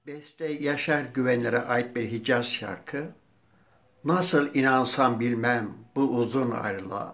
Beste Yaşar Güvenir'e ait bir Hicaz şarkı. Nasıl inansam bilmem bu uzun ayrılığa.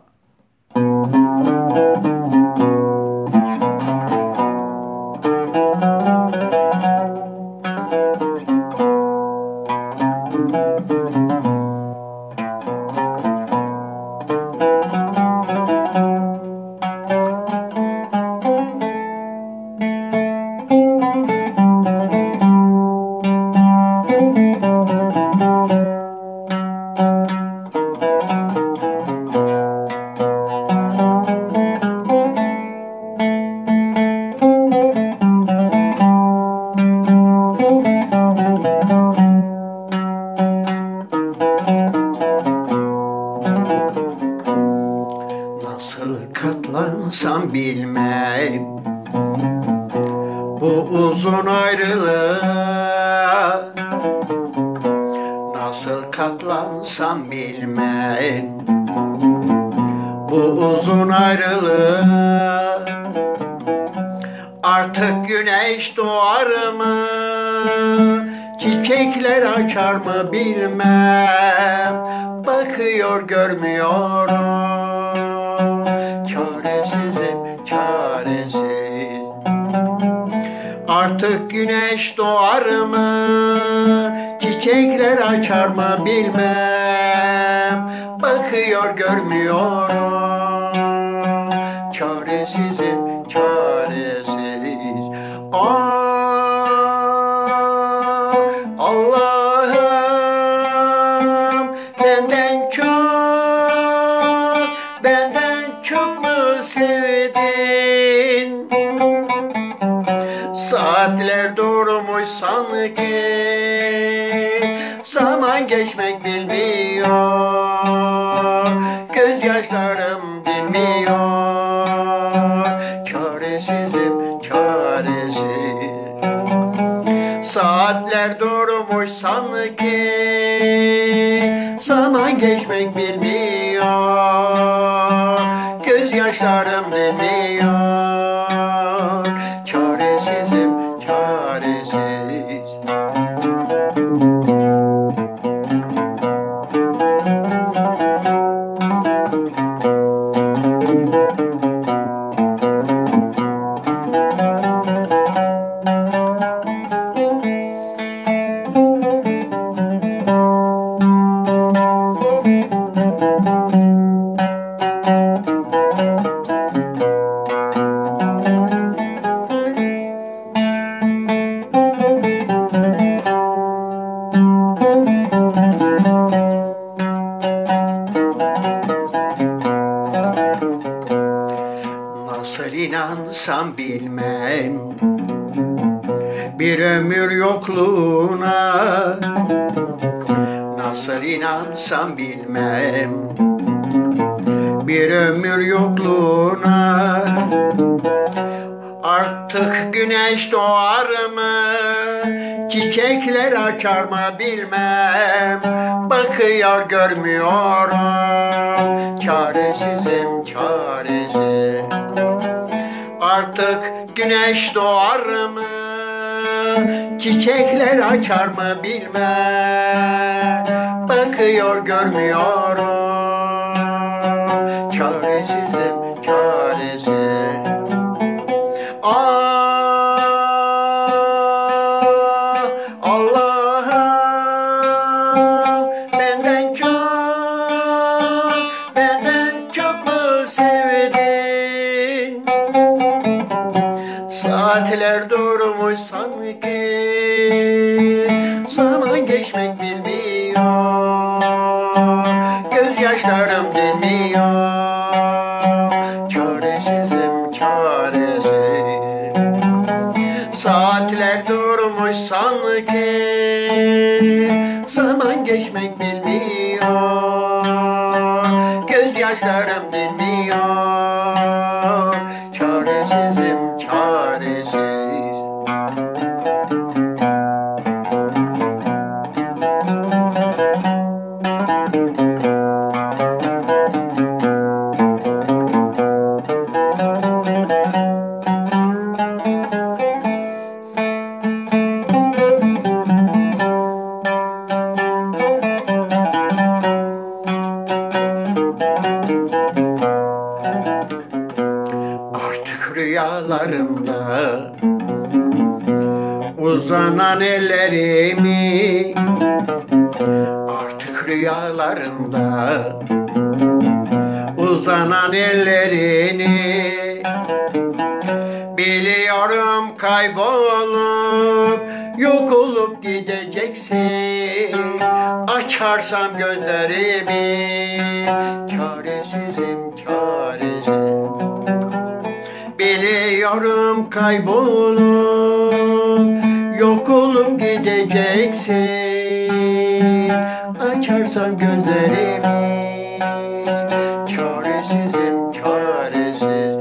Nasıl katlansam bilmem bu uzun ayrılığa. Nasıl katlansam bilmem bu uzun ayrılığa. Artık güneş doğar mı, çiçekler açar mı bilmem. Bakıyor görmüyorum, çaresizim çaresiz. Artık güneş doğar mı, çiçekler açar mı bilmem. Bakıyor görmüyorum, çaresizim çaresiz. Allah'ım benden çok mu sevdin? Saatler durmuş sanki, zaman geçmek bilmiyor, gözyaşlarım dinmiyor, çaresizim çaresiz. Saatler durmuş sanki, zaman geçmek bilmiyor, gözyaşlarım dinmiyor, çaresizim çaresiz. Nasıl inansam bilmem bir ömür yokluğuna. Nasıl inansam bilmem bir ömür yokluğuna. Artık güneş doğar mı, çiçekler açar mı bilmem. Bakıyor görmüyorum, çaresizim çaresiz. Artık güneş doğar mı, çiçekler açar mı bilmem. Bakıyor görmüyorum, çaresizim çaresiz. Allah'ım benden çok mu sevdin? Saatler durmuş sanki, zaman geçmek bilmiyor, gözyaşlarım dinmiyor, çaresizim çaresiz. Saatler durmuş sanki, zaman geçmek bilmiyor, gözyaşlarım dinmiyor, çaresizim çaresiz. Uzanan ellerimi artık rüyalarımda, uzanan ellerini biliyorum kaybolup yok olup gideceksin. Açarsam gözlerimi çaresizim çaresiz. Biliyorum kaybolup yok olup gideceksin. Açarsam gözlerimi çaresizim çaresiz.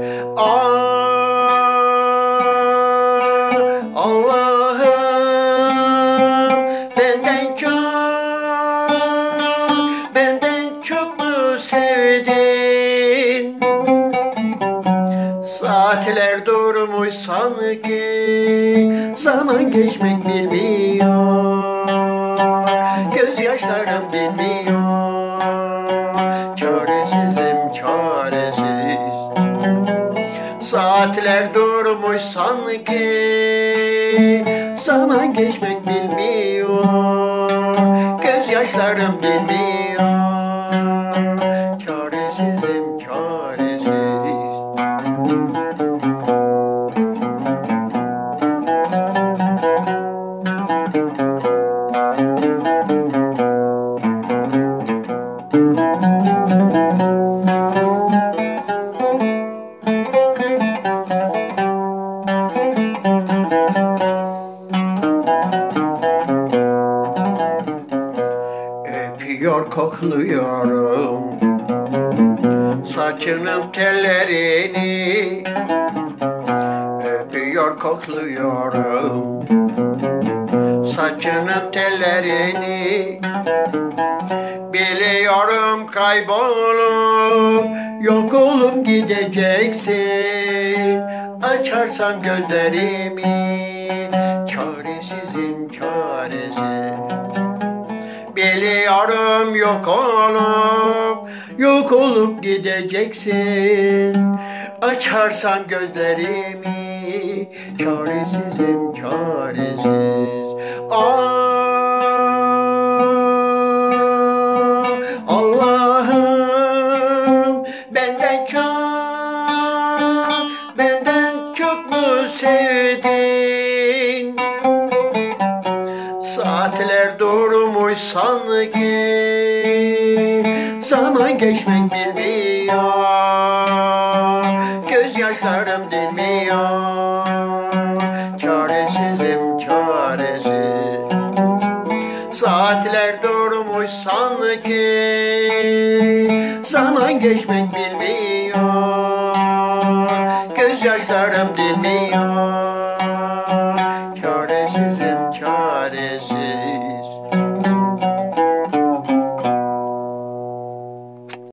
Allah'ım benden çok mu sevdin? Saatler durmuş sanki, zaman geçmek bilmiyor. Gözyaşlarım bilmiyor. Çaresizim çaresiz. Saatler durmuş sanki, zaman geçmek bilmiyor. Gözyaşlarım bilmiyor. Çaresizim çaresiz. Öpüyor kokluyorum saçının tellerini, öpüyor kokluyorum saçının tellerini. Biliyorum kaybolup yok olup gideceksin. Açarsam gözlerimi çaresizim çaresiz. Biliyorum yok olup gideceksin. Açarsam gözlerimi çaresizim çaresiz. Allah'ım benden çok mu sevdin? Saatler durmuş sanki, zaman geçmek bilmiyor. Gözyaşlarım dinmiyor. Çaresizim çaresiz. Saatler durmuş sanki, zaman geçmek bilmiyor. Gözyaşlarım dinmiyor.